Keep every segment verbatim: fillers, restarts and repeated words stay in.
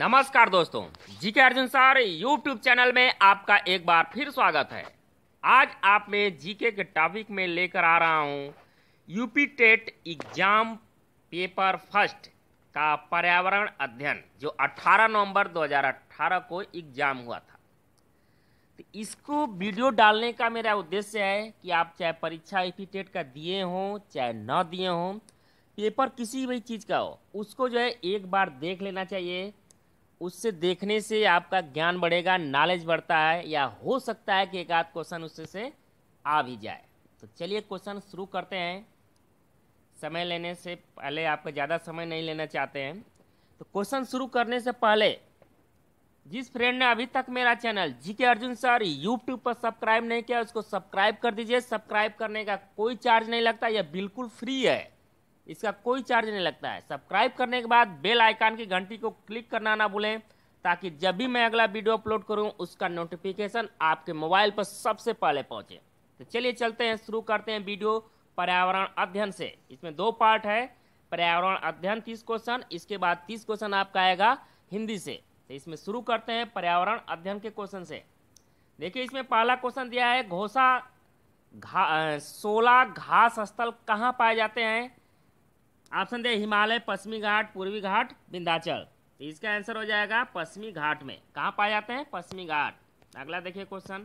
नमस्कार दोस्तों, जी K Arjun sir YouTube channel में आपका एक बार फिर स्वागत है। आज आप में जीके के टॉपिक में लेकर आ रहा हूं UP TET exam paper first का पर्यावरण अध्ययन जो अठारह नवंबर दो हज़ार अठारह को एग्जाम हुआ था। तो इसको वीडियो डालने का मेरा उद्देश्य है कि आप चाहे परीक्षा यूपी टेट का दिए हों चाहे न दिए हों, पेपर किसी भी चीज़ का हो उसको जो है एक बार देख लेना चाहिए। उससे देखने से आपका ज्ञान बढ़ेगा, नॉलेज बढ़ता है, या हो सकता है कि एक आध क्वेश्चन उससे से आ भी जाए। तो चलिए क्वेश्चन शुरू करते हैं। समय लेने से पहले, आपका ज़्यादा समय नहीं लेना चाहते हैं तो क्वेश्चन शुरू करने से पहले जिस फ्रेंड ने अभी तक मेरा channel G K Arjun sir YouTube पर सब्सक्राइब नहीं किया उसको सब्सक्राइब कर दीजिए। सब्सक्राइब करने का कोई चार्ज नहीं लगता, यह बिल्कुल फ्री है, इसका कोई चार्ज नहीं लगता है। सब्सक्राइब करने के बाद बेल आइकन की घंटी को क्लिक करना ना भूलें ताकि जब भी मैं अगला वीडियो अपलोड करूं उसका नोटिफिकेशन आपके मोबाइल पर सबसे पहले पहुंचे। तो चलिए चलते हैं, शुरू करते हैं वीडियो पर्यावरण अध्ययन से। इसमें दो पार्ट है, पर्यावरण अध्ययन तीस क्वेश्चन, इसके बाद तीस क्वेश्चन आपका आएगा हिंदी से। तो इसमें शुरू करते हैं पर्यावरण अध्ययन के क्वेश्चन से। देखिए इसमें पहला क्वेश्चन दिया है, घोषा घा सोलह घास स्थल कहाँ पाए जाते हैं? ऑप्शन दे, हिमालय, पश्चिमी घाट, पूर्वी घाट, विंध्याचल। तो इसका आंसर हो जाएगा पश्चिमी घाट में। कहाँ पाए जाते हैं? पश्चिमी घाट। अगला देखिए क्वेश्चन,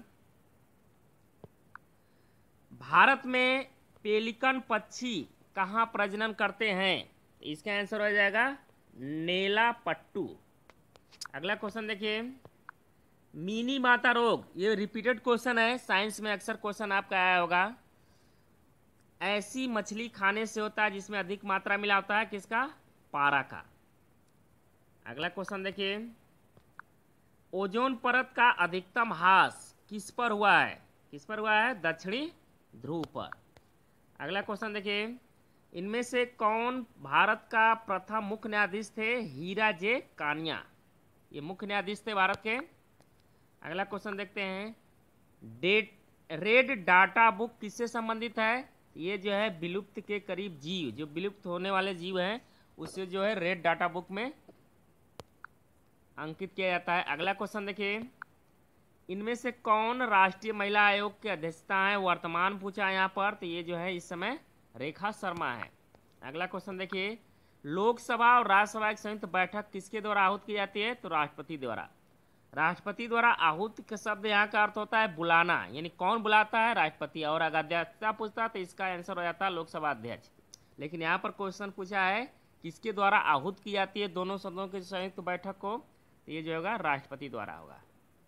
भारत में पेलिकन पक्षी कहाँ प्रजनन करते हैं? तो इसका आंसर हो जाएगा नेलापट्टू। अगला क्वेश्चन देखिए, मिनी माता रोग, ये रिपीटेड क्वेश्चन है, साइंस में अक्सर क्वेश्चन आपका आया होगा। ऐसी मछली खाने से होता है जिसमें अधिक मात्रा मिला होता है किसका? पारा का। अगला क्वेश्चन देखिए, ओजोन परत का अधिकतम ह्रास किस पर हुआ है? किस पर हुआ है? दक्षिणी ध्रुव पर। अगला क्वेश्चन देखिए, इनमें से कौन भारत का प्रथम मुख्य न्यायाधीश थे? हीरा जे कानिया, ये मुख्य न्यायाधीश थे भारत के। अगला क्वेश्चन देखते हैं, डेट रेड डाटा बुक किससे संबंधित है? ये जो है विलुप्त के करीब जीव, जो विलुप्त होने वाले जीव हैं उससे जो है रेड डाटा बुक में अंकित किया जाता है। अगला क्वेश्चन देखिए, इनमें से कौन राष्ट्रीय महिला आयोग की अध्यक्षता है? वर्तमान पूछा है यहाँ पर, तो ये जो है इस समय रेखा शर्मा है। अगला क्वेश्चन देखिए, लोकसभा और राज्यसभा की संयुक्त बैठक किसके द्वारा आहूत की जाती है? तो राष्ट्रपति द्वारा। राष्ट्रपति द्वारा आहूत का शब्द यहाँ का अर्थ होता है बुलाना, यानी कौन बुलाता है? राष्ट्रपति। और अगर अध्यक्षता पूछता तो इसका आंसर हो जाता है लोकसभा अध्यक्ष। लेकिन यहाँ पर क्वेश्चन पूछा है किसके द्वारा आहूत की जाती है दोनों सदनों की संयुक्त बैठक को? तो ये जो होगा राष्ट्रपति द्वारा होगा।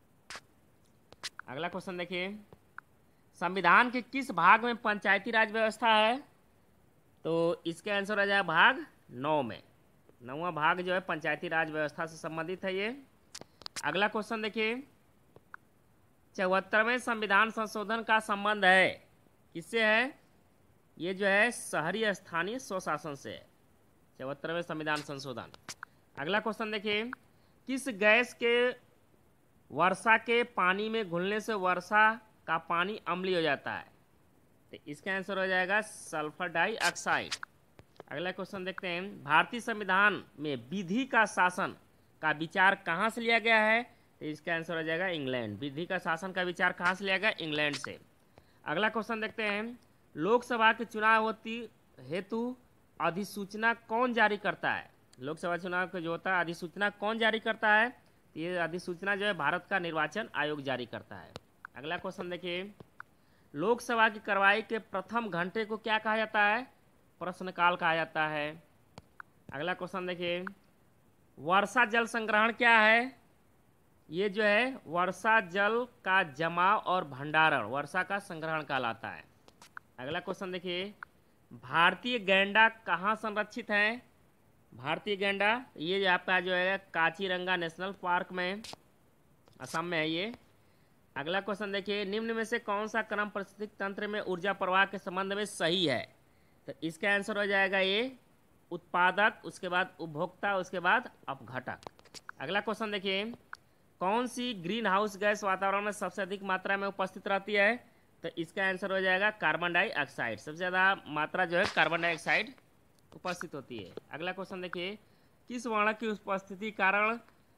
अगला क्वेश्चन देखिए, संविधान के किस भाग में पंचायती राज व्यवस्था है? तो इसका आंसर हो जाएगा भाग नौ में। नौवां भाग जो है पंचायती राज व्यवस्था से संबंधित है ये। अगला क्वेश्चन देखिए, चौहत्तरवें संविधान संशोधन का संबंध है किससे है? ये जो है शहरी स्थानीय स्वशासन से है, चौहत्तरवें संविधान संशोधन। अगला क्वेश्चन देखिए, किस गैस के वर्षा के पानी में घुलने से वर्षा का पानी अम्लीय हो जाता है? तो इसका आंसर हो जाएगा सल्फर डाइऑक्साइड। अगला क्वेश्चन देखते हैं, भारतीय संविधान में विधि का शासन का विचार कहाँ से लिया गया है? तो इसका आंसर हो जाएगा इंग्लैंड। विधि का शासन का विचार कहाँ से लिया गया? इंग्लैंड से। अगला क्वेश्चन देखते हैं, लोकसभा के चुनाव होती हेतु अधिसूचना कौन जारी करता है? लोकसभा चुनाव का जो होता है अधिसूचना कौन जारी करता है? तो ये अधिसूचना जो है भारत का निर्वाचन आयोग जारी करता है। अगला क्वेश्चन देखिए, लोकसभा की कार्रवाई के प्रथम घंटे को क्या कहा जाता है? प्रश्नकाल कहा जाता है। अगला क्वेश्चन देखिए, वर्षा जल संग्रहण क्या है? ये जो है वर्षा जल का जमाव और भंडारण वर्षा का संग्रहण कहलाता है। अगला क्वेश्चन देखिए, भारतीय गैंडा कहाँ संरक्षित है? भारतीय गैंडा ये आपका जो है काजीरंगा नेशनल पार्क में, असम में है ये। अगला क्वेश्चन देखिए, निम्न में से कौन सा क्रम पारिस्थितिक तंत्र में ऊर्जा प्रवाह के संबंध में सही है? तो इसका आंसर हो जाएगा ये उत्पादक, उसके बाद उपभोक्ता, उसके बाद अपघटक। अगला क्वेश्चन देखिए, कौन सी ग्रीन हाउस गैस वातावरण में सबसे अधिक मात्रा में उपस्थित रहती है? तो इसका आंसर हो जाएगा कार्बन डाइऑक्साइड। सबसे ज़्यादा मात्रा जो है कार्बन डाइऑक्साइड उपस्थित होती है। अगला क्वेश्चन देखिए, किस वर्ण की उपस्थिति कारण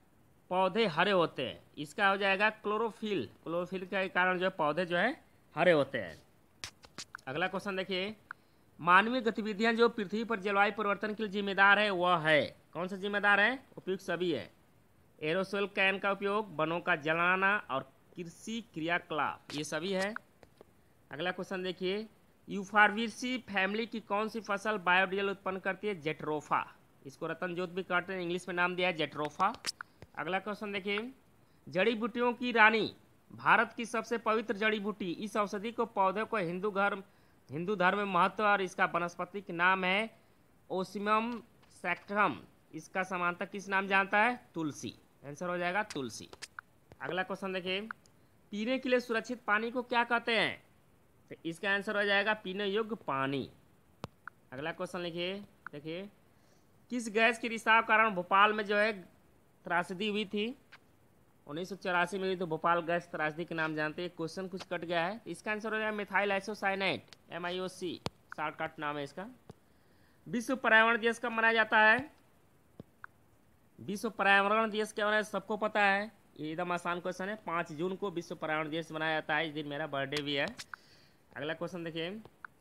पौधे हरे होते हैं, इसका हो जाएगा क्लोरोफिल। क्लोरोफिल के कारण जो है पौधे जो है हरे होते हैं। अगला क्वेश्चन देखिए, मानवीय गतिविधियां जो पृथ्वी पर जलवायु परिवर्तन के लिए जिम्मेदार है वह है, कौन सा जिम्मेदार है? उपयुक्त सभी है। एरोसोल कैन का उपयोग, वनों का जलाना और कृषि क्रियाकलाप, ये सभी है। अगला क्वेश्चन देखिए, यूफॉर्बिएसी फैमिली की कौन सी फसल बायोडीजल उत्पन्न करती है? जेट्रोफा। इसको रतन जोत भी कहते हैं, इंग्लिश में नाम दिया है जेट्रोफा। अगला क्वेश्चन देखिए, जड़ी बूटियों की रानी, भारत की सबसे पवित्र जड़ी बूटी, इस औषधि को पौधे को हिंदू धर्म हिंदू धर्म में महत्व और इसका वनस्पतिक नाम है ओसिमम सैक्टम। इसका समानता किस नाम जानता है? तुलसी। आंसर हो जाएगा तुलसी। अगला क्वेश्चन देखिए, पीने के लिए सुरक्षित पानी को क्या कहते हैं? तो इसका आंसर हो जाएगा पीने योग्य पानी। अगला क्वेश्चन लिखिए, देखिए, किस गैस के रिसाव कारण भोपाल में जो है त्रासदी हुई थी? उन्नीस सौ चौरासी में हुई, तो भोपाल गैस त्रासदी के नाम जानते हैं। क्वेश्चन कुछ कट गया है, इसका आंसर हो जाएगा methyl isocyanate, M I O C, shortcut नाम है इसका। विश्व पर्यावरण दिवस कब मनाया जाता है? विश्व पर्यावरण दिवस क्या है सबको पता है, ये एकदम आसान क्वेश्चन है। पाँच जून को विश्व पर्यावरण दिवस मनाया जाता है, इस दिन मेरा बर्थडे भी है। अगला क्वेश्चन देखिए,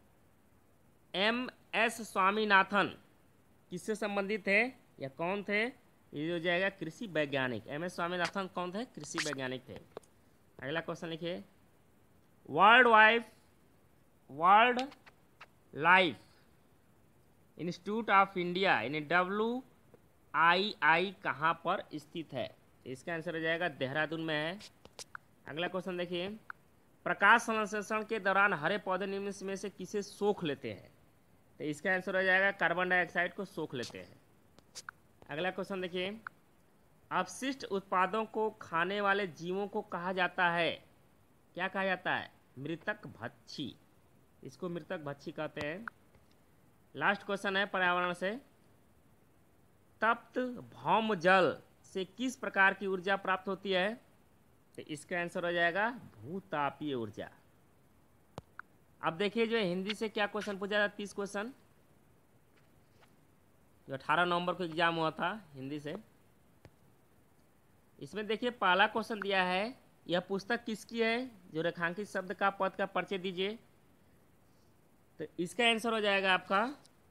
एम एस स्वामीनाथन किससे संबंधित थे या कौन थे? ये हो जाएगा कृषि वैज्ञानिक। एम एस स्वामीनाथन कौन थे? कृषि वैज्ञानिक थे। अगला क्वेश्चन लिखिए, world wife world life institute of India यानी डब्ल्यू आई आई कहाँ पर स्थित है? इसका आंसर हो जाएगा देहरादून में है। अगला क्वेश्चन देखिए, प्रकाश संश्लेषण के दौरान हरे पौधे निम्न में से किसे सोख लेते हैं? तो इसका आंसर हो जाएगा कार्बन डाइऑक्साइड को सोख लेते हैं। अगला क्वेश्चन देखिए, अपशिष्ट उत्पादों को खाने वाले जीवों को कहा जाता है, क्या कहा जाता है? मृतक भक्षी, इसको मृतक भक्षी कहते हैं। लास्ट क्वेश्चन है पर्यावरण से, तप्त भौम जल से किस प्रकार की ऊर्जा प्राप्त होती है? तो इसका आंसर हो जाएगा भूतापीय ऊर्जा। अब देखिए जो हिंदी से क्या क्वेश्चन पूछा था, तीस क्वेश्चन जो अठारह नवंबर को एग्जाम हुआ था हिंदी से। इसमें देखिए पहला क्वेश्चन दिया है, यह पुस्तक किसकी है? जो रेखांकित शब्द का पद का परिचय दीजिए। तो इसका आंसर हो जाएगा आपका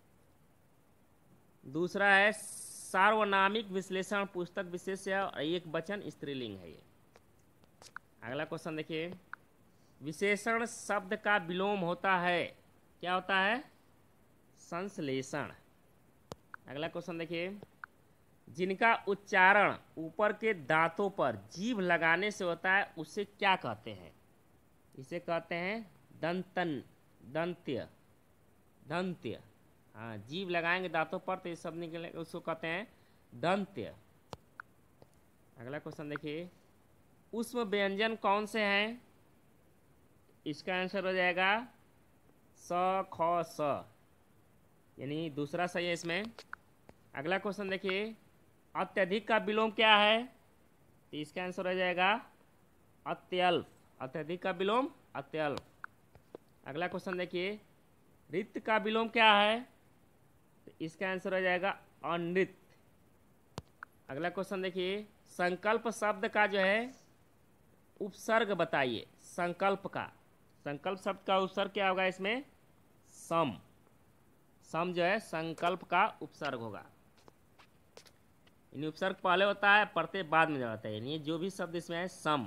दूसरा है सार्वनामिक विश्लेषण पुस्तक विशेष और एक वचन स्त्रीलिंग है ये। अगला क्वेश्चन देखिए, विशेषण शब्द का विलोम होता है, क्या होता है? संश्लेषण। अगला क्वेश्चन देखिए, जिनका उच्चारण ऊपर के दांतों पर जीभ लगाने से होता है उसे क्या कहते हैं? इसे कहते हैं दंतन दंत्य दंत्य। हाँ, जीभ लगाएंगे दांतों पर तो ये सब निकले, उसको कहते हैं दंत्य। अगला क्वेश्चन देखिए, उष्म व्यंजन कौन से हैं? इसका आंसर हो जाएगा स ख स, यानी दूसरा सही है इसमें। अगला क्वेश्चन देखिए, अत्यधिक का विलोम क्या है? तो इसका आंसर हो जाएगा अत्यल्प। अत्यधिक का विलोम अत्यल्प। अगला क्वेश्चन देखिए, रिक्त का विलोम क्या है? तो इसका आंसर हो जाएगा अनृत। अगला क्वेश्चन देखिए, संकल्प शब्द का जो है उपसर्ग बताइए। संकल्प का संकल्प शब्द का उपसर्ग क्या होगा इसमें? सम। सम जो है संकल्प का उपसर्ग होगा। यानी उपसर्ग पहले होता है, प्रत्यय बाद में जाता है, यानी जो भी शब्द इसमें है सम।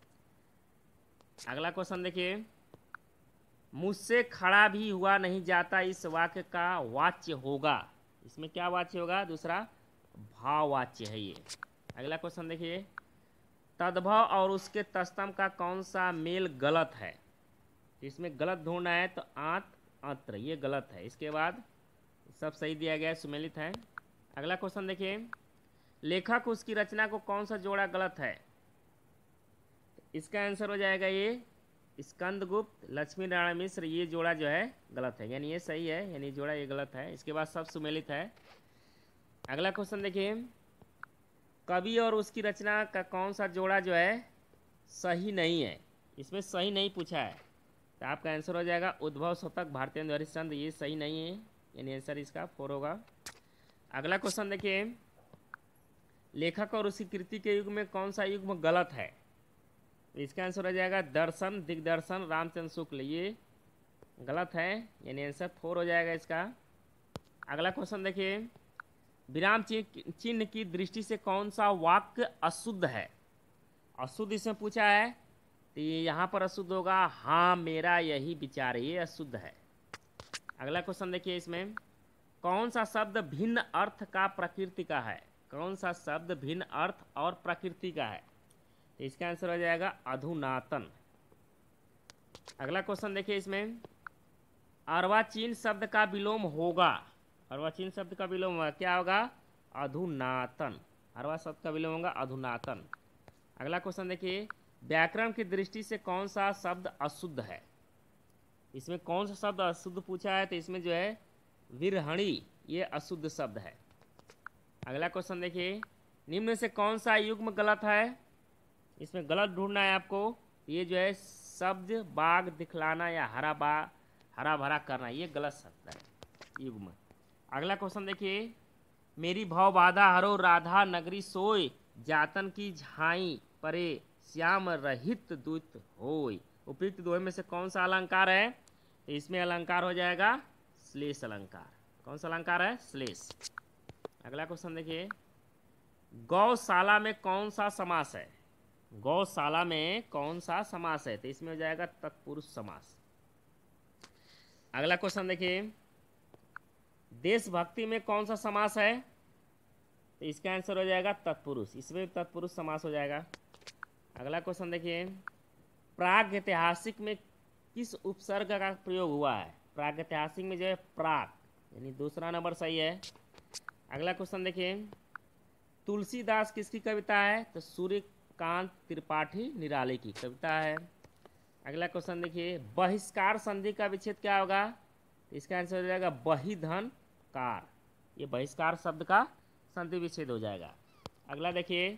अगला क्वेश्चन देखिए, मुझसे खड़ा भी हुआ नहीं जाता इस वाक्य का वाच्य होगा। इसमें क्या वाच्य होगा? दूसरा भाववाच्य है ये। अगला क्वेश्चन देखिए, तद्भव और उसके तस्तम का कौन सा मेल गलत है? इसमें गलत ढूंढना है तो आंत अत्र, ये गलत है। इसके बाद सब सही दिया गया है, सुमेलित है। अगला क्वेश्चन देखिए, लेखक उसकी रचना को कौन सा जोड़ा गलत है? इसका आंसर हो जाएगा ये स्कंदगुप्त लक्ष्मी नारायण मिश्र, ये जोड़ा जो है गलत है, यानी ये सही है, यानी जोड़ा ये गलत है। इसके बाद सब सुमेलित है। अगला क्वेश्चन देखिए, कवि और उसकी रचना का कौन सा जोड़ा जो है सही नहीं है? इसमें सही नहीं पूछा है, तो आपका आंसर हो जाएगा उद्भव शतक भारतेंद्र हरिश्चंद्र, ये सही नहीं है, यानी आंसर इसका फोर होगा। अगला क्वेश्चन देखिए, लेखक और उसकी कृति के युग में कौन सा युग्म गलत है? इसका आंसर हो जाएगा दर्शन, दिग्दर्शन, रामचंद्र शुक्ल। ये गलत है, यानी आंसर फोर हो जाएगा इसका। अगला क्वेश्चन देखिए, विराम चिन्ह की दृष्टि से कौन सा वाक्य अशुद्ध है? अशुद्ध इसमें पूछा है, तो ये यहाँ पर अशुद्ध होगा, हाँ मेरा यही विचार है, ये अशुद्ध है। अगला क्वेश्चन देखिए, इसमें कौन सा शब्द भिन्न अर्थ का प्रकृति का है? कौन सा शब्द भिन्न अर्थ और प्रकृति का है? तो इसका आंसर हो जाएगा अधुनातन। अगला क्वेश्चन देखिए, इसमें अर्वाचीन शब्द का विलोम होगा। अर्वाचीन शब्द का विलोम होगा, क्या होगा? अधुनातन। अर्वा शब्द का विलोम होगा अधुनातन। अगला क्वेश्चन देखिए, व्याकरण की दृष्टि से कौन सा शब्द अशुद्ध है? इसमें कौन सा शब्द अशुद्ध पूछा है, तो इसमें जो है विरहणी, ये अशुद्ध शब्द है। अगला क्वेश्चन देखिए, निम्न में से कौन सा युग्म गलत है? इसमें गलत ढूंढना है आपको। ये जो है शब्द बाग दिखलाना या हरा बा हरा भरा करना, ये गलत शब्द है, युग्म। अगला क्वेश्चन देखिए, मेरी भव बाधा हरो राधा नगरी सोय, जातन की झाई परे श्याम रहित दूत होय। उपयुक्त दोहे में से कौन सा अलंकार है? तो इसमें अलंकार हो जाएगा श्लेष अलंकार। कौन सा अलंकार है? श्लेष। अगला क्वेश्चन देखिए, गौशाला में कौन सा समास है? गौशाला में कौन सा समास है? तो इसमें हो जाएगा तत्पुरुष समास। अगला क्वेश्चन देखिए, देशभक्ति में कौन सा समास है? तो इसका आंसर हो जाएगा तत्पुरुष, इसमें तत्पुरुष समास हो जाएगा। अगला क्वेश्चन देखिए, प्रागैतिहासिक में किस उपसर्ग का प्रयोग हुआ है? प्रागैतिहासिक में जो है प्राग, यानी दूसरा नंबर सही है। अगला क्वेश्चन देखिए, तुलसीदास किसकी कविता है? तो सूर्यकांत त्रिपाठी निराले की कविता है। अगला क्वेश्चन देखिए, बहिष्कार संधि का विच्छेद क्या होगा? तो इसका आंसर हो जाएगा बहिधन कार। ये बहिष्कार शब्द का संधि विच्छेद हो जाएगा। अगला देखिए,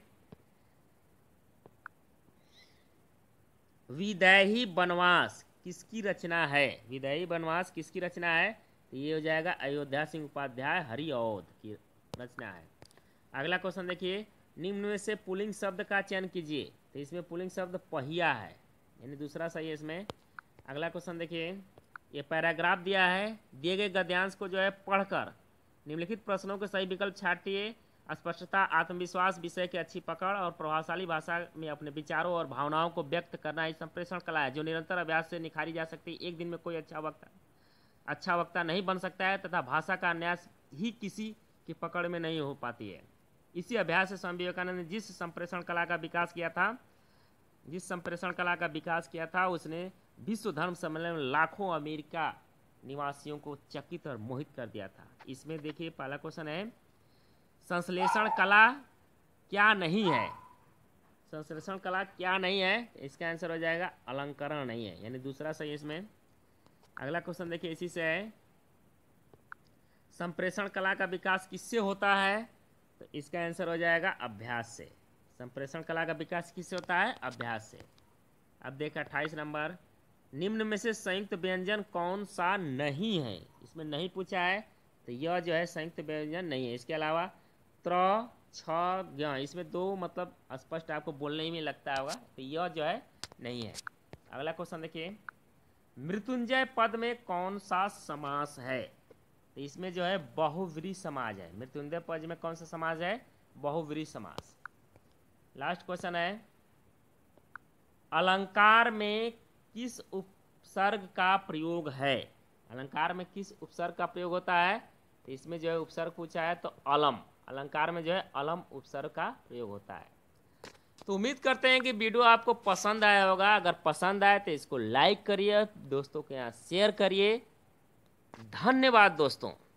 विदेही वनवास किसकी रचना है? विदेही वनवास किसकी रचना है? तो ये हो जाएगा अयोध्या सिंह उपाध्याय हरिऔध की रचना है। अगला क्वेश्चन देखिए, निम्न में से पुल्लिंग शब्द का चयन कीजिए। तो इसमें पुल्लिंग शब्द पहिया है, यानी दूसरा सही है इसमें। अगला क्वेश्चन देखिए, ये पैराग्राफ दिया है, दिए गए गद्यांश को जो है पढ़कर निम्नलिखित प्रश्नों के सही विकल्प छांटिए। स्पष्टता, आत्मविश्वास, विषय की अच्छी पकड़ और प्रभावशाली भाषा में अपने विचारों और भावनाओं को व्यक्त करना ही संप्रेषण कला है, जो निरंतर अभ्यास से निखारी जा सकती है। एक दिन में कोई अच्छा वक्ता अच्छा वक्ता नहीं बन सकता है तथा भाषा का अन्यास ही किसी की पकड़ में नहीं हो पाती है। इसी अभ्यास से स्वामी विवेकानंद ने जिस संप्रेषण कला का विकास किया था जिस संप्रेषण कला का विकास किया था उसने विश्व धर्म सम्मेलन में लाखों अमेरिका निवासियों को चकित और मोहित कर दिया था। इसमें देखिए पहला क्वेश्चन है, संश्लेषण कला क्या नहीं है? संश्लेषण कला क्या नहीं है? इसका आंसर हो जाएगा अलंकरण नहीं है, यानी दूसरा सही है इसमें। अगला क्वेश्चन देखिए इसी से है, संप्रेषण कला का विकास किससे होता है? तो इसका आंसर हो जाएगा अभ्यास से। संप्रेषण कला का विकास किससे होता है? अभ्यास से। अब देख अट्ठाईस नंबर, निम्न में से संयुक्त व्यंजन कौन सा नहीं है? इसमें नहीं पूछा है, तो यह जो है संयुक्त व्यंजन नहीं है। इसके अलावा त्र, छ, ज्ञ, इसमें दो मतलब स्पष्ट आपको बोलने ही में लगता होगा, तो यह जो है नहीं है। अगला क्वेश्चन देखिए, मृत्युंजय पद में कौन सा समास है? तो इसमें जो है बहुव्रीहि समाज है। मृत्युंजय पद में कौन सा समास है? बहुव्रीहि समास। लास्ट क्वेश्चन है, अलंकार में किस उपसर्ग का प्रयोग है? अलंकार में किस उपसर्ग का प्रयोग होता है? तो इसमें जो है उपसर्ग पूछा है, तो अलम। अलंकार में जो है अलम उपसर्ग का प्रयोग होता है। तो उम्मीद करते हैं कि वीडियो आपको पसंद आया होगा। अगर पसंद आए तो इसको लाइक करिए, दोस्तों के यहाँ शेयर करिए। धन्यवाद दोस्तों।